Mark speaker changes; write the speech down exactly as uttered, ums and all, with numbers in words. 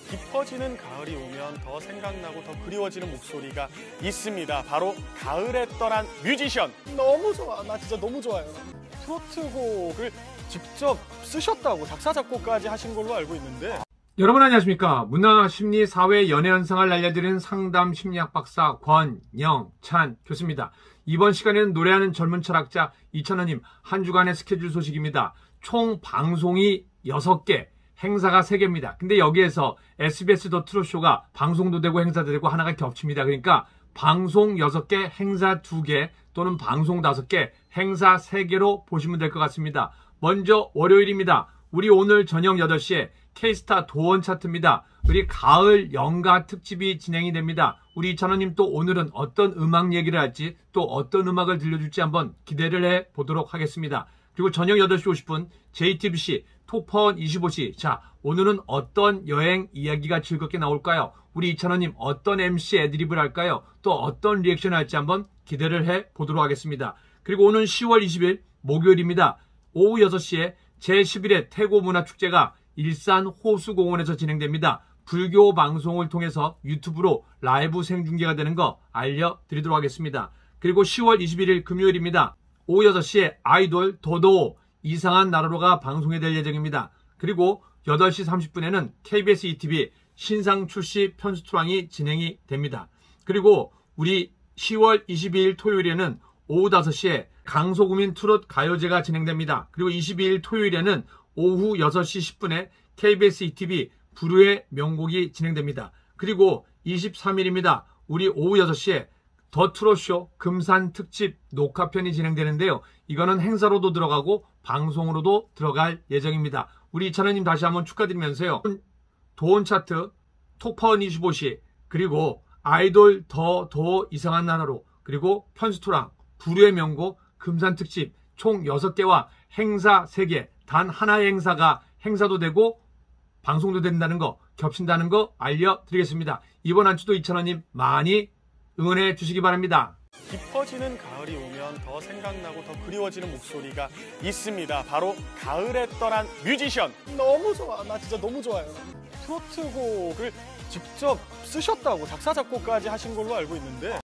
Speaker 1: 깊어지는 가을이 오면 더 생각나고 더 그리워지는 목소리가 있습니다. 바로 가을에 떠난 뮤지션. 너무 좋아. 나 진짜 너무 좋아요. 트로트곡을 직접 쓰셨다고 작사 작곡까지 하신 걸로 알고 있는데.
Speaker 2: 여러분 안녕하십니까. 문화, 심리, 사회, 연애 현상을 알려드리는 상담 심리학 박사 권영찬 교수입니다. 이번 시간에는 노래하는 젊은 철학자 이찬원님 한 주간의 스케줄 소식입니다. 총 방송이 여섯 개, 행사가 세 개입니다. 근데 여기에서 에스비에스 더 트롯쇼가 방송도 되고 행사도 되고 하나가 겹칩니다. 그러니까 방송 여섯 개, 행사 두 개 또는 방송 다섯 개, 행사 세 개로 보시면 될 것 같습니다. 먼저 월요일입니다. 우리 오늘 저녁 여덟 시에 K스타 도원 차트입니다. 우리 가을 연가 특집이 진행이 됩니다. 우리 이찬원님 또 오늘은 어떤 음악 얘기를 할지 또 어떤 음악을 들려줄지 한번 기대를 해보도록 하겠습니다. 그리고 저녁 여덟 시 오십 분 제이티비씨 톡파원 이십오 시. 자, 오늘은 어떤 여행 이야기가 즐겁게 나올까요? 우리 이찬원님 어떤 엠씨 애드립을 할까요? 또 어떤 리액션을 할지 한번 기대를 해보도록 하겠습니다. 그리고 오늘 시월 이십일 목요일입니다. 오후 여섯 시에 제십일 회 태고문화축제가 일산 호수공원에서 진행됩니다. 불교 방송을 통해서 유튜브로 라이브 생중계가 되는 거 알려드리도록 하겠습니다. 그리고 시월 이십일 일 금요일입니다. 오후 여섯 시에 아이돌 도도 이상한 나라로가 방송이 될 예정입니다. 그리고 여덟 시 삼십 분에는 케이비에스 이티비 신상 출시 편수토랑이 진행이 됩니다. 그리고 우리 시월 이십이 일 토요일에는 오후 다섯 시에 강소구민 트롯 가요제가 진행됩니다. 그리고 이십이 일 토요일에는 오후 여섯 시 십 분에 케이비에스 이티비 불후의 명곡이 진행됩니다. 그리고 이십삼 일입니다. 우리 오후 여섯 시에 더 트롯쇼 금산 특집 녹화편이 진행되는데요. 이거는 행사로도 들어가고 방송으로도 들어갈 예정입니다. 우리 이찬원님 다시 한번 축하드리면서요. 도원 차트, 톡파원 이십오 시, 그리고 아이돌 더 더 이상한 나라로, 그리고 편수토랑, 불후의 명곡, 금산 특집 총 여섯 개와 행사 세 개, 단 하나의 행사가 행사도 되고 방송도 된다는 거, 겹친다는 거 알려드리겠습니다. 이번 한 주도 이찬원님 많이 응원해 주시기 바랍니다.
Speaker 1: 깊어지는 가을이 오면 더 생각나고 더 그리워지는 목소리가 있습니다. 바로 가을에 떠난 뮤지션. 너무 좋아. 나 진짜 너무 좋아요. 트로트곡을 직접 쓰셨다고 작사 작곡까지 하신 걸로 알고 있는데.